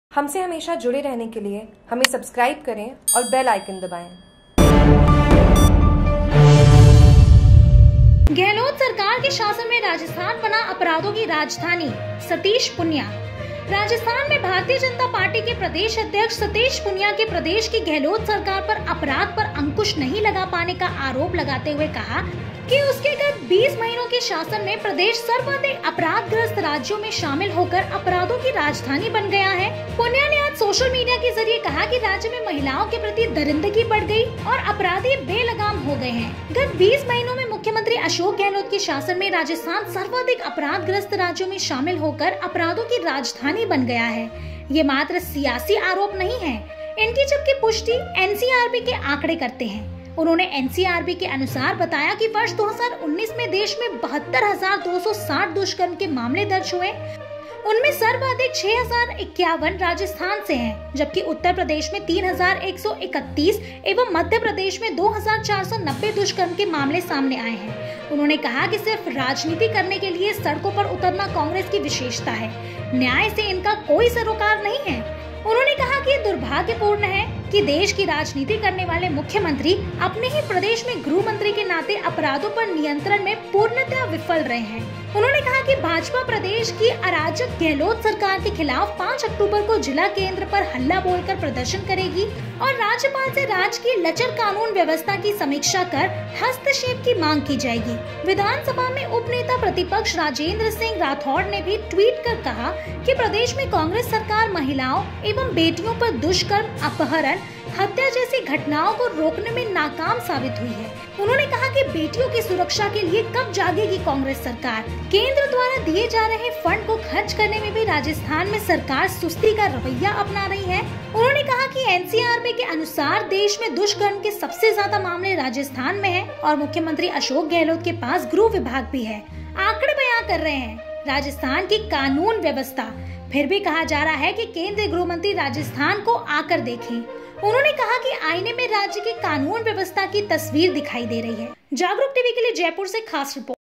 हमसे हमेशा जुड़े रहने के लिए हमें सब्सक्राइब करें और बेल आइकन दबाएं। गहलोत सरकार के शासन में राजस्थान बना अपराधों की राजधानी। सतीश पुनिया। राजस्थान में भारतीय जनता पार्टी के प्रदेश अध्यक्ष सतीश पुनिया के प्रदेश की गहलोत सरकार पर अपराध पर अंकुश नहीं लगा पाने का आरोप लगाते हुए कहा कि उसके गत 20 महीनों के शासन में प्रदेश सर्वाधिक अपराधग्रस्त राज्यों में शामिल होकर अपराधों की राजधानी बन गया है। पुनिया ने आज सोशल मीडिया के जरिए कहा कि राज्य में महिलाओं के प्रति दरिंदगी बढ़ गई और अपराधी बेलगाम हो गए हैं। गत 20 महीनों में मुख्यमंत्री अशोक गहलोत के शासन में राजस्थान सर्वाधिक अपराधग्रस्त राज्यों में शामिल होकर अपराधों की राजधानी बन गया है। ये मात्र सियासी आरोप नहीं है, इनकी जबकि पुष्टि एनसीआरबी के आंकड़े करते हैं। उन्होंने एनसीआरबी के अनुसार बताया कि वर्ष 2019 में देश में 72,260 दुष्कर्म के मामले दर्ज हुए। उनमें सर्वाधिक 6,051 राजस्थान से हैं, जबकि उत्तर प्रदेश में 3,131 एवं मध्य प्रदेश में 2,490 दुष्कर्म के मामले सामने आए हैं। उन्होंने कहा कि सिर्फ राजनीति करने के लिए सड़कों पर उतरना कांग्रेस की विशेषता है, न्याय से इनका कोई सरोकार नहीं है। उन्होंने कहा कि दुर्भाग्यपूर्ण है कि देश की राजनीति करने वाले मुख्यमंत्री अपने ही प्रदेश में गृह मंत्री के नाते अपराधों पर नियंत्रण में पूर्णतः विफल रहे हैं। उन्होंने कहा कि भाजपा प्रदेश की अराजक गहलोत सरकार के खिलाफ 5 अक्टूबर को जिला केंद्र पर हल्ला बोलकर प्रदर्शन करेगी और राज्यपाल से राज्य की लचर कानून व्यवस्था की समीक्षा कर हस्तक्षेप की मांग की जाएगी। विधानसभा में उपनेता प्रतिपक्ष राजेंद्र सिंह राठौड़ ने भी ट्वीट कर कहा कि प्रदेश में कांग्रेस सरकार महिलाओं एवं बेटियों पर दुष्कर्म, अपहरण, हत्या जैसी घटनाओं को रोकने में नाकाम साबित हुई है। उन्होंने कहा कि बेटियों की सुरक्षा के लिए कब जागेगी कांग्रेस सरकार। केंद्र द्वारा दिए जा रहे फंड को खर्च करने में भी राजस्थान में सरकार सुस्ती का रवैया अपना रही है। उन्होंने कहा कि एनसीआरबी के अनुसार देश में दुष्कर्म के सबसे ज्यादा मामले राजस्थान में है और मुख्यमंत्री अशोक गहलोत के पास गृह विभाग भी है। आंकड़े बयां कर रहे हैं राजस्थान की कानून व्यवस्था। फिर भी कहा जा रहा है कि केंद्रीय गृह मंत्री राजस्थान को आकर देखें। उन्होंने कहा कि आईने में राज्य की कानून व्यवस्था की तस्वीर दिखाई दे रही है। जागरूक टीवी के लिए जयपुर से खास रिपोर्ट।